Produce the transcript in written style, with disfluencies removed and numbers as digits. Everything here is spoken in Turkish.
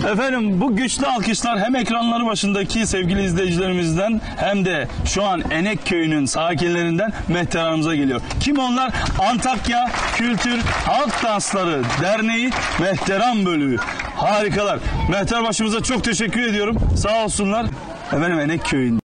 Efendim bu güçlü alkışlar hem ekranları başındaki sevgili izleyicilerimizden hem de şu an Enek Köyü'nün sakinlerinden Mehteran'ımıza geliyor. Kim onlar? Antakya Kültür Halk Dansları Derneği Mehteran Bölüğü. Harikalar. Mehter başımıza çok teşekkür ediyorum. Sağ olsunlar. Efendim Enek Köyü'nde